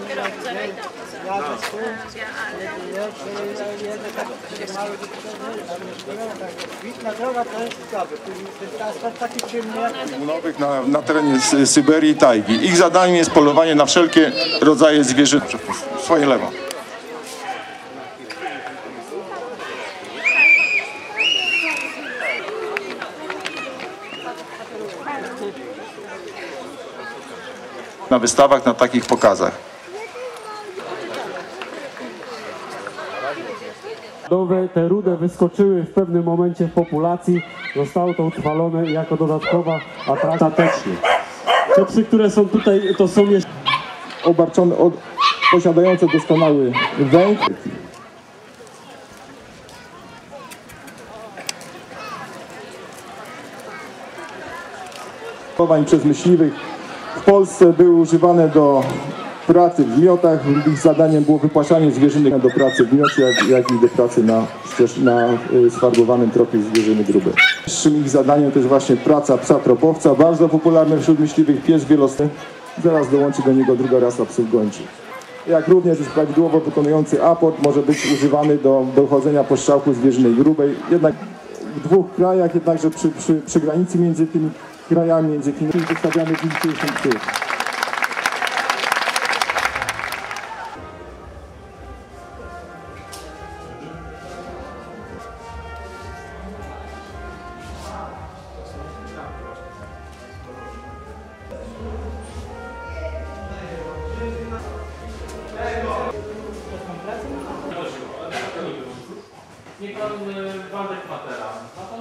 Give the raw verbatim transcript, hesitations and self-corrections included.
Nowych na, na terenie Syberii i tajgi. Ich zadaniem jest polowanie na wszelkie rodzaje zwierząt. Swoje lewo. Na wystawach, na takich pokazach. Te rude wyskoczyły w pewnym momencie w populacji, zostało to utrwalone jako dodatkowa atrakcja. Te psy, które są tutaj, to są jeszcze Obarczone, od, posiadające doskonały węch. Przez myśliwych w Polsce były używane do pracy w miotach. Ich zadaniem było wypłaszanie zwierzyny do pracy w miocie, jak, jak i do pracy na, na sfarbowanym tropie zwierzyny grubej. Ich zadaniem to jest właśnie praca psa tropowca, bardzo popularny wśród myśliwych pies wielosny. Zaraz dołączy do niego druga rasa psów gończych. Jak również jest prawidłowo wykonujący aport, może być używany do dochodzenia postrzałku zwierzyny grubej. Jednak w dwóch krajach, jednakże przy, przy, przy granicy między tymi krajami, między tymi wystawiamy pięćdziesiąt psów. Niech pan Waldek Matera.